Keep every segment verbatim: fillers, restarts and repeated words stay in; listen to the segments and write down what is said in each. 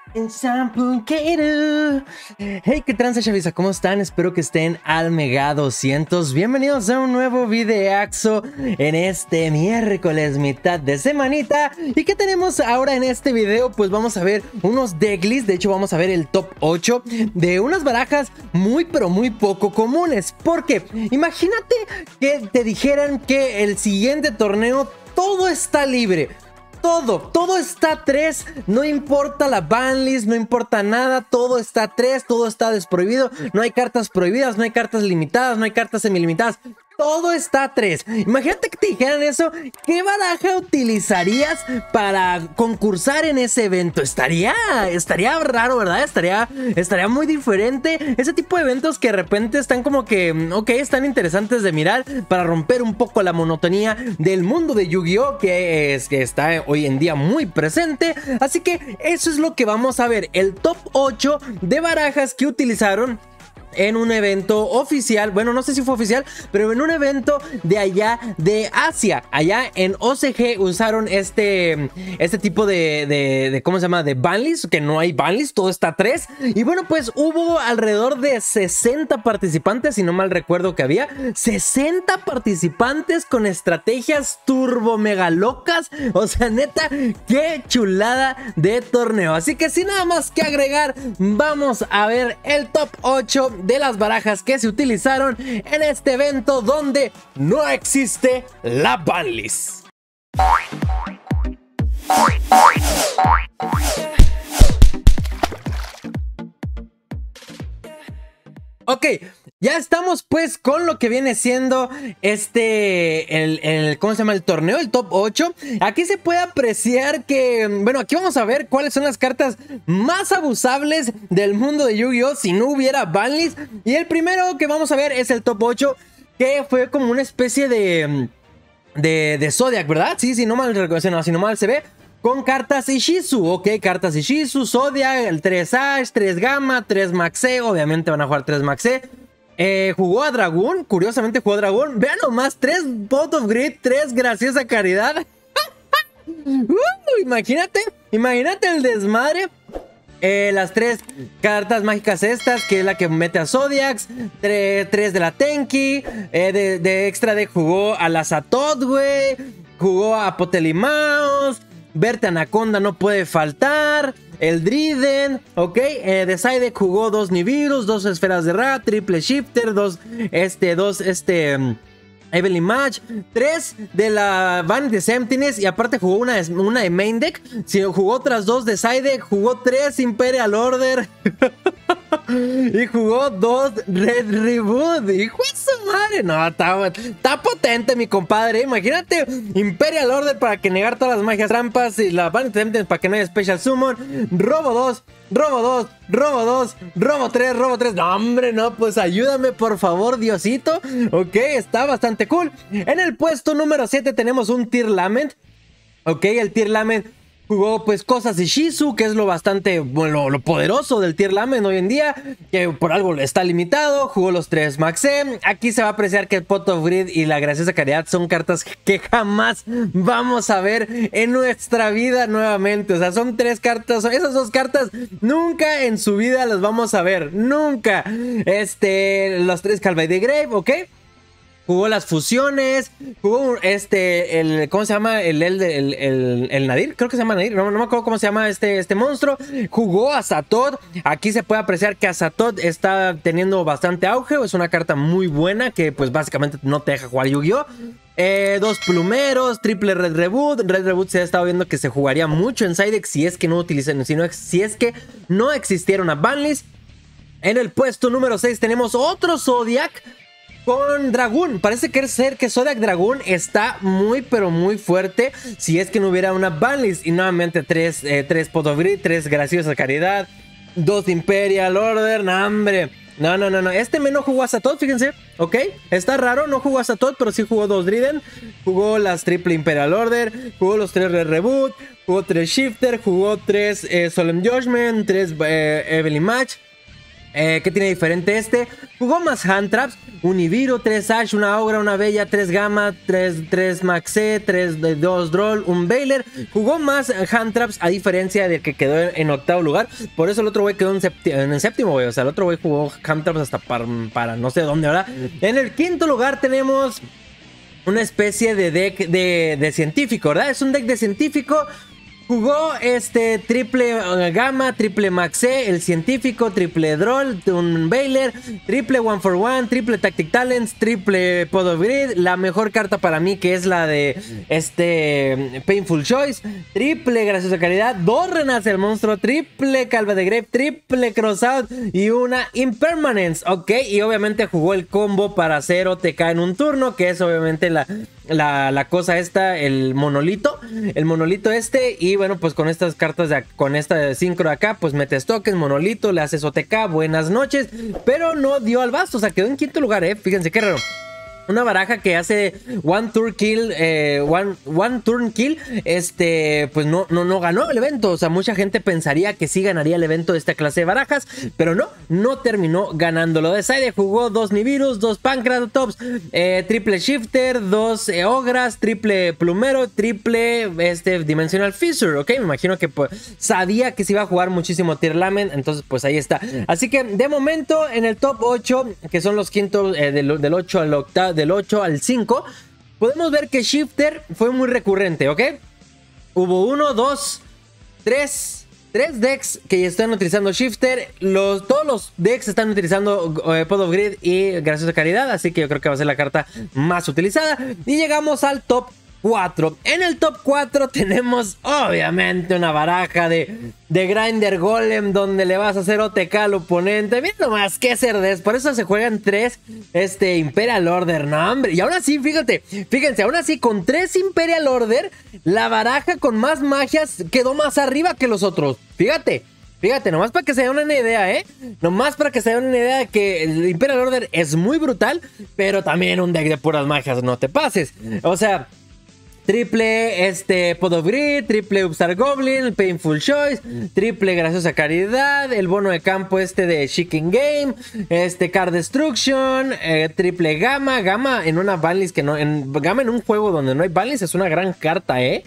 En Sampunquero. Hey, qué tranza, chavisa, ¿cómo están? Espero que estén al mega doscientos. Bienvenidos a un nuevo videaxo en este miércoles, mitad de semanita. ¿Y qué tenemos ahora en este video? Pues vamos a ver unos decklists. De hecho, vamos a ver el top ocho de unas barajas muy, pero muy poco comunes. Porque imagínate que te dijeran que el siguiente torneo todo está libre. Todo, todo está a tres, no importa la banlist, no importa nada, todo está a tres, todo está desprohibido, no hay cartas prohibidas, no hay cartas limitadas, no hay cartas semilimitadas. Todo está a tres. Imagínate que te dijeran eso. ¿Qué baraja utilizarías para concursar en ese evento? Estaría, estaría raro, ¿verdad? Estaría, estaría muy diferente. Ese tipo de eventos que de repente están como que, ok, están interesantes de mirar para romper un poco la monotonía del mundo de Yu-Gi-Oh! Que, es, que está hoy en día muy presente. Así que eso es lo que vamos a ver. El top ocho de barajas que utilizaron en un evento oficial, bueno, no sé si fue oficial, pero en un evento de allá de Asia, allá en O C G usaron este, este tipo de, de, de, ¿cómo se llama? De banlist, que no hay banlist, todo está a tres. Y bueno, pues hubo alrededor de sesenta participantes, si no mal recuerdo que había, sesenta participantes con estrategias turbo mega locas. O sea, neta, qué chulada de torneo. Así que sin nada más que agregar, vamos a ver el top ocho de las barajas que se utilizaron en este evento donde no existe la banlist. Ok, ya estamos pues con lo que viene siendo este, el, el, ¿cómo se llama? El torneo, el top ocho. Aquí se puede apreciar que, bueno, aquí vamos a ver cuáles son las cartas más abusables del mundo de Yu-Gi-Oh! Si no hubiera banlist. Y el primero que vamos a ver es el top ocho, que fue como una especie de, de, de Zodiac, ¿verdad? Sí, sí, no mal, no, si no mal se ve. Con cartas Ishizu, ok, cartas Ishizu, Zodiac, el tres Ash, tres Gamma, tres Maxe, obviamente van a jugar tres Maxe. Eh, jugó a Dragón, curiosamente jugó a Dragón. Vean nomás, tres Pot of Greed, tres Graciosa Caridad. uh, imagínate, imagínate el desmadre. Eh, las tres cartas mágicas estas, que es la que mete a Zodiacs, tres, tres de la Tenki, eh, de, de extra de jugó a la Satot, güey, jugó a Potelimaos. Verte Anaconda no puede faltar. El Driden, ok. Eh, Decide jugó dos Nibiru's, dos esferas de Ra, triple Shifter, dos, este, dos, este, um, Evelyn Match, tres de la Vanity Emptiness y aparte jugó una, una de Main Deck. Si jugó otras dos Decide, jugó tres Imperial Order. Y jugó dos Red Reboot. Hijo de su madre. No, está, está potente, mi compadre. Imagínate Imperial Order para que negar todas las magias trampas. Y la Vanity Emptiness para que no haya Special Summon. Robo dos, Robo dos, Robo dos, Robo tres, Robo tres. No, hombre, no, pues ayúdame, por favor, Diosito. Ok, está bastante cool. En el puesto número siete tenemos un Tear Lament. Ok, el Tear Lament jugó pues cosas de Shizu, que es lo bastante, bueno, lo poderoso del Tear Lament hoy en día, que por algo está limitado. Jugó los tres Maxe. Aquí se va a apreciar que el Pot of Greed y la Graciosa Caridad son cartas que jamás vamos a ver en nuestra vida nuevamente. O sea, son tres cartas, esas dos cartas nunca en su vida las vamos a ver, nunca. Este, los tres Calvary de Grave, ok. Jugó las fusiones, jugó este, el, ¿cómo se llama? El, el, el, el, el Nadir, creo que se llama Nadir, no, no me acuerdo cómo se llama este, este monstruo. Jugó a Satot, aquí se puede apreciar que a Satot está teniendo bastante auge, es una carta muy buena que pues básicamente no te deja jugar Yu-Gi-Oh! Eh, dos plumeros, triple Red Reboot. Red Reboot se ha estado viendo que se jugaría mucho en Sidex si es que no utilizan, si, no, si es que no existiera una banlist. En el puesto número seis tenemos otro Zodiac con Dragón. Parece que ser que Zodiac Dragón está muy pero muy fuerte si es que no hubiera una banlist. Y nuevamente tres, eh, tres Pot of Greed, tres Graciosa Caridad, dos Imperial Order. No, hombre. No, no, no, no. Este menos jugó a Satot, fíjense. Ok, está raro, no jugó a Satot, pero sí jugó dos Driden. Jugó las triple Imperial Order, jugó los tres Red Reboot, jugó tres Shifter, jugó tres eh, Solemn Judgment, tres eh, Evelyn Match. Eh, ¿Qué tiene diferente este? Jugó más Hand Traps, un Nibiru, tres Ash, una Aura, una Bella, tres Gamma, tres Maxe, tres dos Droll, un Baylor. Jugó más Hand Traps a diferencia del que quedó en octavo lugar. Por eso el otro güey quedó en, en el séptimo, güey. O sea, el otro güey jugó Hand Traps hasta para, para no sé dónde, ¿verdad? En el quinto lugar tenemos una especie de deck de, de científico, ¿verdad? Es un deck de científico. Jugó este triple uh, Gamma, triple Maxe, el científico, triple Droll, un Baylor, triple One for One, triple Tactic Talents, triple Pod of Grid, la mejor carta para mí que es la de este Painful Choice, triple Graciosa Caridad, dos Renace el Monstruo, triple Calva de Grave, triple Crossout y una Impermanence, ok, y obviamente jugó el combo para hacer O T K en un turno, que es obviamente la... La, la cosa esta, el monolito, el monolito este, y bueno, pues con estas cartas, de, con esta de sincro acá, pues metes tokens, monolito, le haces O T K, buenas noches, pero no dio al basto, o sea, quedó en quinto lugar, eh, fíjense qué raro. Una baraja que hace one turn kill, eh, one, one turn kill, este, pues no, no, no ganó el evento. O sea, mucha gente pensaría que sí ganaría el evento de esta clase de barajas, pero no, no terminó ganándolo. Desaide jugó dos Nibiru, dos Pancratops, eh, triple Shifter, dos eh, Ogras, triple Plumero, triple este, Dimensional Fissure, ok. Me imagino que pues, sabía que se iba a jugar muchísimo Tearlament, entonces pues ahí está. Así que de momento en el top ocho, que son los quintos eh, del, del ocho al octavo, del ocho al cinco, podemos ver que Shifter fue muy recurrente, ¿ok? Hubo uno, dos, tres, tres decks que están utilizando Shifter. Los, todos los decks están utilizando eh, Pod of Grid y Graciosa Caridad, así que yo creo que va a ser la carta más utilizada. Y llegamos al top cuatro. En el top cuatro tenemos obviamente una baraja de, de Grinder Golem donde le vas a hacer O T K al oponente. Mira nomás qué cerdes. Por eso se juegan tres este, Imperial Order. No, hombre. Y aún así, fíjate, fíjense, aún así con tres Imperial Order, la baraja con más magias quedó más arriba que los otros. Fíjate. Fíjate, nomás para que se den una idea, ¿eh? Nomás para que se den una idea de que el Imperial Order es muy brutal, pero también un deck de puras magias, no te pases. O sea... Triple este, Pod of Grid, triple Upstart Goblin, Painful Choice, triple Graciosa Caridad, el bono de campo este de Chicken Game, este Card Destruction, eh, triple Gamma, Gamma en una banlist que no, en, Gamma en un juego donde no hay banlist es una gran carta, eh.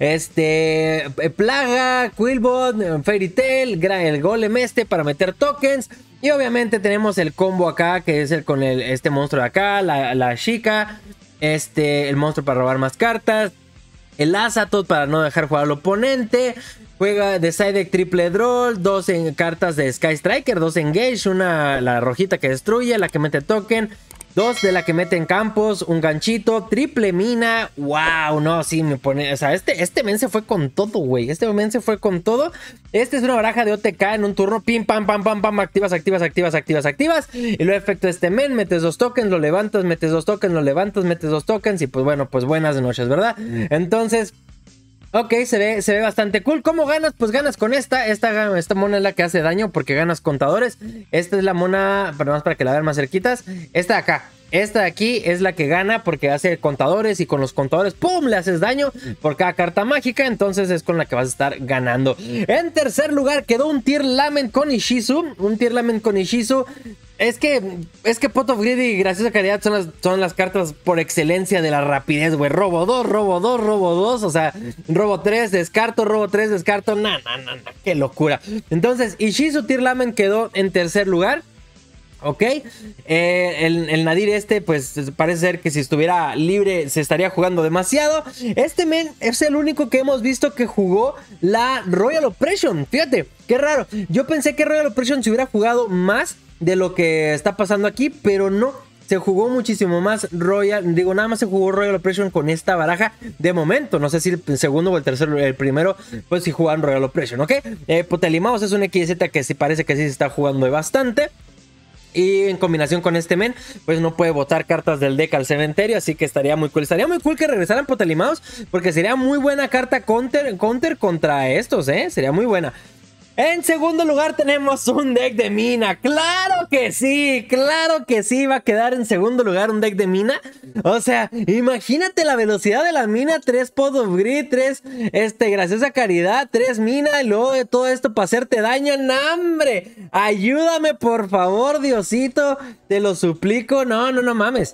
Este, Plaga, Quillbot, Fairy Tail, el Golem este para meter tokens. Y obviamente tenemos el combo acá, que es el con el, este monstruo de acá, la, la chica. Este, el monstruo para robar más cartas. El Azatoth para no dejar jugar al oponente. Juega Decide triple Droll. Dos en cartas de Sky Striker. Dos Engage. Una, la rojita que destruye. La que mete token. Dos de la que mete en campos. Un ganchito. Triple mina. Wow, no, sí me pone. O sea, este, este men se fue con todo, güey. Este men se fue con todo. Este es una baraja de O T K en un turno. Pim, pam, pam, pam, pam. Activas, activas, activas, activas, activas. Y luego efecto de este men. Metes dos tokens, lo levantas, metes dos tokens, lo levantas, metes dos tokens. Y pues bueno, pues buenas noches, ¿verdad? Entonces. Ok, se ve, se ve bastante cool. ¿Cómo ganas? Pues ganas con esta. Esta, esta mona es la que hace daño porque ganas contadores. Esta es la mona, pero más para que la vean más cerquitas. Esta de acá. Esta de aquí es la que gana porque hace contadores y con los contadores, ¡pum!, le haces daño por cada carta mágica. Entonces es con la que vas a estar ganando. En tercer lugar quedó un Tearlament con Ishizu. Un Tearlament con Ishizu. Es que, es que Pod of Grid y Graciosa Caridad son las, son las cartas por excelencia de la rapidez, güey. Robo dos, robo dos, robo dos. O sea, robo tres, descarto, robo tres, descarto. Nah, nah, nah, nah, qué locura. Entonces, Ishizu Tearlament quedó en tercer lugar. Ok, eh, el, el Nadir este pues parece ser que si estuviera libre se estaría jugando demasiado. Este men es el único que hemos visto que jugó la Royal Oppression. Fíjate, qué raro. Yo pensé que Royal Oppression se hubiera jugado más de lo que está pasando aquí, pero no. Se jugó muchísimo más Royal, digo, nada más se jugó Royal Oppression con esta baraja de momento. No sé si el segundo o el tercero, el primero, pues si jugaban Royal Oppression, ¿ok? Eh, Potelimaos es un X Z que sí parece que sí se está jugando de bastante. Y en combinación con este men, pues no puede botar cartas del deck al cementerio. Así que estaría muy cool. Estaría muy cool que regresaran Potelimaos, porque sería muy buena carta counter, counter contra estos, ¿eh? Sería muy buena. En segundo lugar tenemos un deck de mina. Claro que sí, claro que sí va a quedar en segundo lugar un deck de mina. O sea, imagínate la velocidad de la mina. tres Pot of Greed, tres este, graciosa caridad, tres mina y luego de todo esto para hacerte daño. ¡Nambre! Ayúdame por favor, Diosito, te lo suplico. No, no, no mames.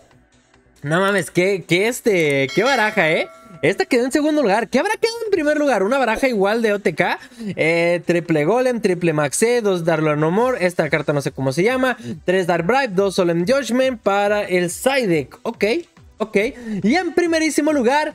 No mames, qué, qué este, qué baraja, ¿eh? Esta quedó en segundo lugar. ¿Qué habrá quedado en primer lugar? Una baraja igual de O T K. Eh, triple Golem, triple Maxé, dos Dark No More. Esta carta no sé cómo se llama. tres Dark Bribe, dos Solemn Judgment para el side deck. Ok, ok. Y en primerísimo lugar,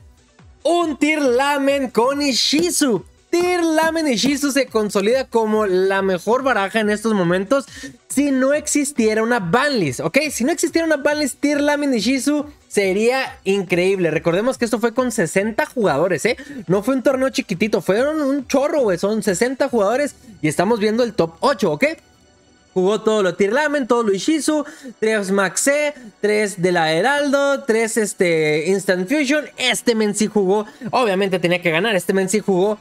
un Tearlament con Ishizu. Tearlament Ishizu se consolida como la mejor baraja en estos momentos si no existiera una banlist, ¿ok? Si no existiera una banlist, Tearlament Ishizu sería increíble. Recordemos que esto fue con sesenta jugadores, ¿eh? No fue un torneo chiquitito, fueron un chorro, güey. Son sesenta jugadores y estamos viendo el top ocho, ¿ok? Jugó todo lo Tearlament, todo lo Ishizu, tres Maxé, tres de la Heraldo, tres este, Instant Fusion. Este men sí jugó, obviamente tenía que ganar, este men sí jugó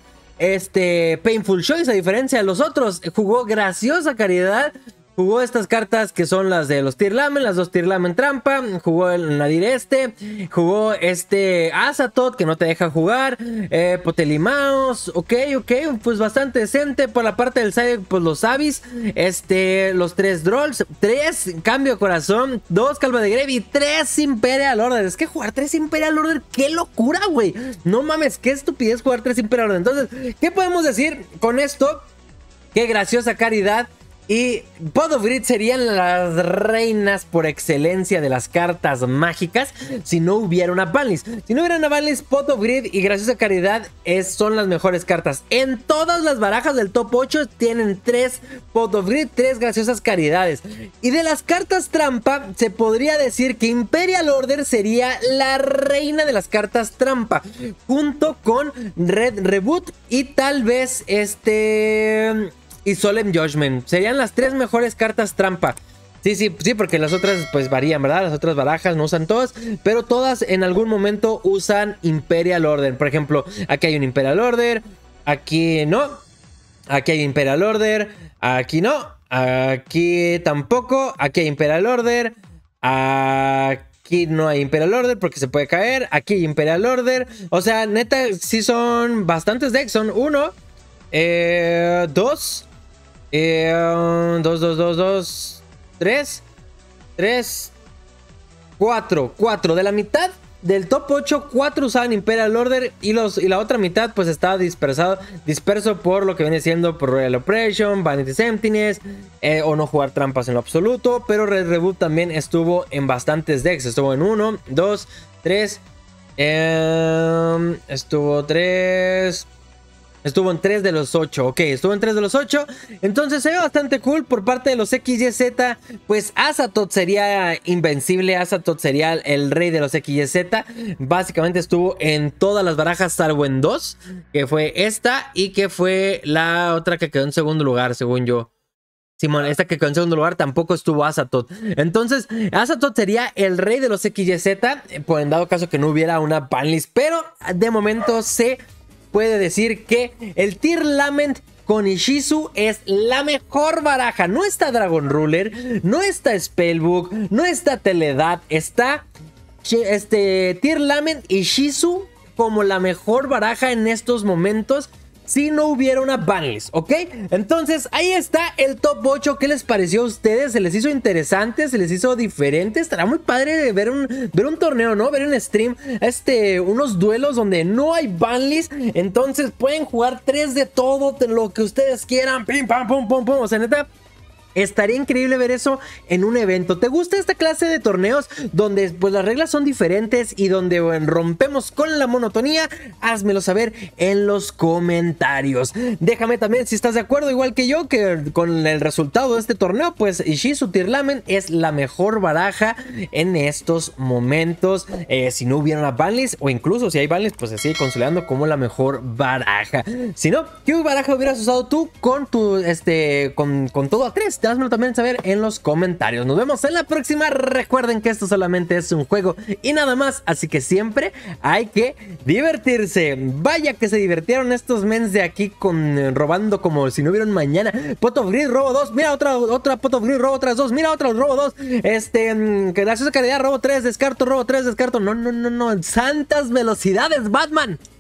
este Painful Choice, a diferencia de los otros. Jugó Graciosa Caridad, jugó estas cartas que son las de los Tearlament, las dos Tearlament Trampa, jugó el Nadir este, jugó este Azatoth que no te deja jugar, eh, Potelimaos, ok, ok, pues bastante decente. Por la parte del side, pues los Abyss, este, los tres Drolls, tres Cambio de Corazón, dos Calva de Grave y tres Imperial Order. Es que jugar tres Imperial Order, qué locura, güey. No mames, qué estupidez jugar tres Imperial Order. Entonces, ¿qué podemos decir con esto? Qué Graciosa Caridad y Pot of Greed serían las reinas por excelencia de las cartas mágicas si no hubiera una banlist. Si no hubiera una banlist, Pot of Greed y Graciosa Caridad es, son las mejores cartas. En todas las barajas del top ocho tienen tres Pot of Greed, tres Graciosas Caridades. Y de las cartas trampa, se podría decir que Imperial Order sería la reina de las cartas trampa, junto con Red Reboot y tal vez este... y Solemn Judgment. Serían las tres mejores cartas trampa. Sí, sí, sí, porque las otras pues varían, ¿verdad? Las otras barajas no usan todas, pero todas en algún momento usan Imperial Order. Por ejemplo, aquí hay un Imperial Order, aquí no, aquí hay Imperial Order, aquí no, aquí tampoco, aquí hay Imperial Order, aquí no hay Imperial Order porque se puede caer, aquí hay Imperial Order. O sea, neta, sí son bastantes decks, son uno, eh, dos, Eh, dos, dos, dos, dos, tres, tres, cuatro, cuatro. De la mitad del top ocho, cuatro usaban Imperial Order y, los, y la otra mitad pues estaba dispersado, disperso por lo que viene siendo por Royal Oppression, Vanity's Emptiness, eh, o no jugar trampas en lo absoluto. Pero Red Reboot también estuvo en bastantes decks, estuvo en uno, dos, tres, eh, estuvo tres... Estuvo en tres de los ocho, ok, estuvo en tres de los ocho. Entonces se ve bastante cool por parte de los X Y Z. Pues Azatoth sería invencible, Azatoth sería el rey de los X Y Z. Básicamente estuvo en todas las barajas salvo en dos, que fue esta y que fue la otra que quedó en segundo lugar, según yo. Simón, esta que quedó en segundo lugar tampoco estuvo Azatoth. Entonces, Azatoth sería el rey de los X Y Z, por en dado caso que no hubiera una banlist. Pero de momento se puede decir que el Tearlament con Ishizu es la mejor baraja. No está Dragon Ruler, no está Spellbook, no está Teledad, está este Tearlament Ishizu como la mejor baraja en estos momentos si no hubiera una banlist, ¿ok? Entonces ahí está el top ocho. ¿Qué les pareció a ustedes? ¿Se les hizo interesante? ¿Se les hizo diferente? Estará muy padre ver un, ver un torneo, ¿no? Ver un stream, este, unos duelos donde no hay banlist. Entonces pueden jugar tres de todo, de lo que ustedes quieran. Pim, pam, pum, pum, pum. O sea, neta, estaría increíble ver eso en un evento. ¿Te gusta esta clase de torneos donde pues las reglas son diferentes y donde bueno, rompemos con la monotonía? Házmelo saber en los comentarios. Déjame también si estás de acuerdo igual que yo que con el resultado de este torneo, pues Ishizu Tearlament es la mejor baraja en estos momentos. Eh, si no hubiera una banlist o incluso si hay banlist, pues se sigue consolidando como la mejor baraja. Si no, ¿qué baraja hubieras usado tú con tu este con, con todo a tres? házmelo también saber en los comentarios. Nos vemos en la próxima. Recuerden que esto solamente es un juego y nada más, así que siempre hay que divertirse. Vaya que se divirtieron estos mens de aquí con eh, robando como si no hubiera un mañana. Pot of Greed, robo dos. Mira otra, otra Pot of Greed, robo otras dos. Mira otra, robo dos. Este, mmm, graciosa caridad, robo tres. Descarto, robo tres, descarto. No, no, no, no. Santas velocidades, Batman.